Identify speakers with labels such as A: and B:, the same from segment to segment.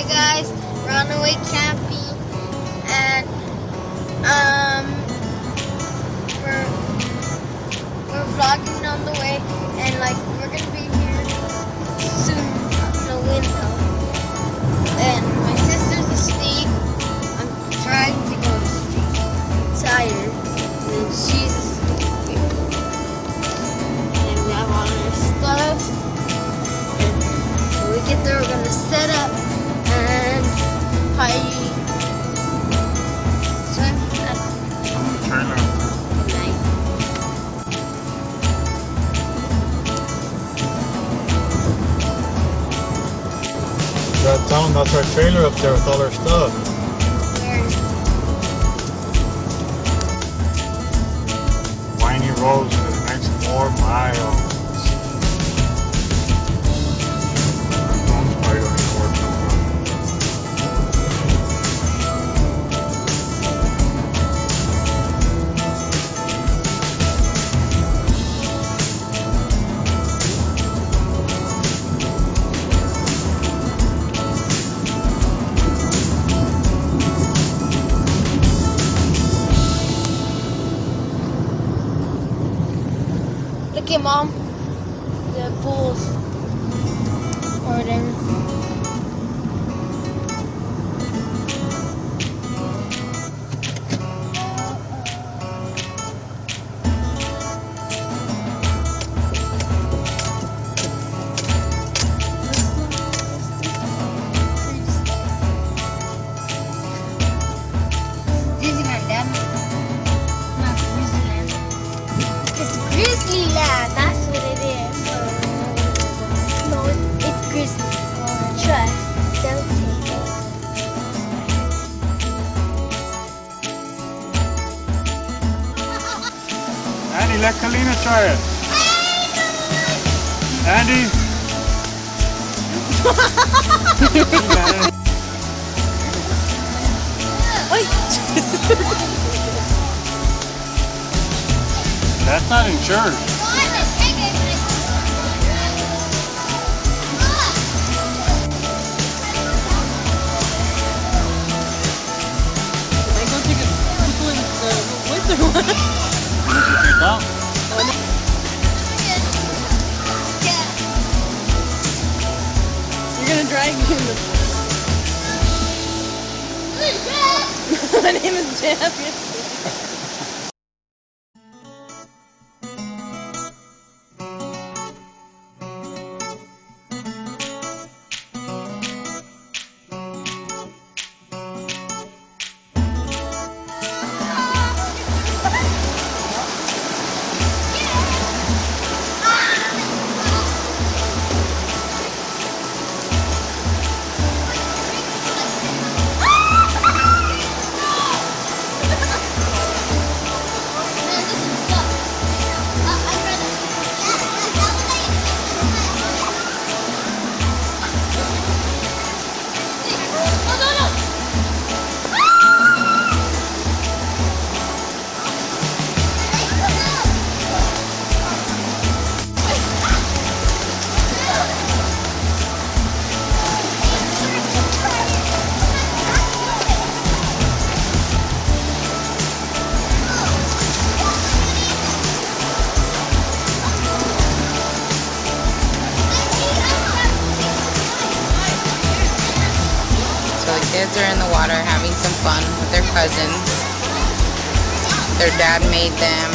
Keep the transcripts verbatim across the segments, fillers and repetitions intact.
A: Hey guys, we're on the way camping, and um, we're we're vlogging on the way, and like we're gonna be here soon in the window. And my sister's asleep. I'm trying to go to sleep. I'm tired, and she's asleep. And we have all our stuff. And when we get there, we're gonna set up. And probably swim at
B: trailer.
A: night.
B: That town, that's our trailer up there with all our stuff.
A: Where?
B: Winey roads for the next four miles. Our phones probably don't even work no more.
A: Look at Mom. The bulls. Or them. Disneyland, Dad. Not Disneyland. It's Grizzlyland. That's what it is. No, it's Grizzly. Trust. Don't take it.
B: Andy, let Kalina try it. Andy. That's not insured.
C: I go take a poop in the woods or what?
B: Down.
C: You're gonna drag me in the... My name is Jeff.
D: Kids are in the water having some fun with their cousins. Their dad made them.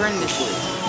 D: horrendously.